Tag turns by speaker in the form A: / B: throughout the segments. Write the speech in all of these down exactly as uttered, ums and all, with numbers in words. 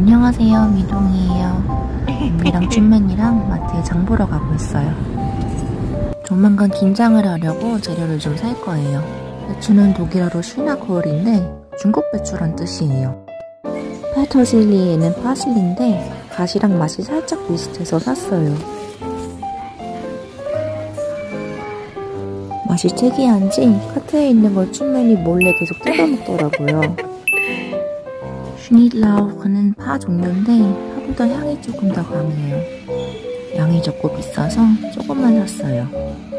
A: 안녕하세요, 미동이에요. 언니랑 쭈맨이랑 마트에 장 보러 가고 있어요. 조만간 김장을 하려고 재료를 좀 살 거예요. 배추는 독일어로 슈나코얼인데 중국 배추란 뜻이에요. 페터실리에는 파슬리인데 가시랑 맛이 살짝 비슷해서 샀어요. 맛이 특이한지 카트에 있는 걸 쭈맨이 몰래 계속 뜯어먹더라고요. 슈니틀라우크는 파 종류인데 파보다 향이 조금 더 강해요. 양이 적고 비싸서 조금만 샀어요.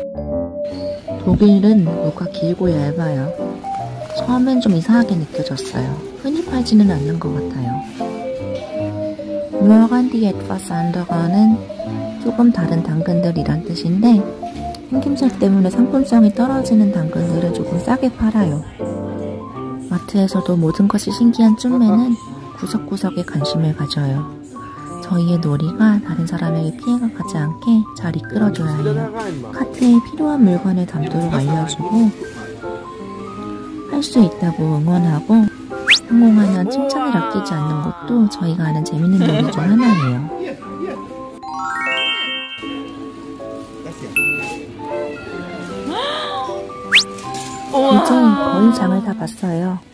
A: 독일은 무가 길고 얇아요. 처음엔 좀 이상하게 느껴졌어요. 흔히 팔지는 않는 것 같아요. Möhren die etwas anderen은 조금 다른 당근들이란 뜻인데 생김새 때문에 상품성이 떨어지는 당근들은 조금 싸게 팔아요. 마트에서도 모든 것이 신기한 쭈맨은 구석구석에 관심을 가져요. 저희의 놀이가 다른 사람에게 피해가 가지 않게 잘 이끌어줘야 해요. 카트에 필요한 물건을 담도록 알려주고 할 수 있다고 응원하고 성공하면 칭찬을 아끼지 않는 것도 저희가 하는 재밌는 놀이 중 하나예요. 이제 거의 장을 다 봤어요.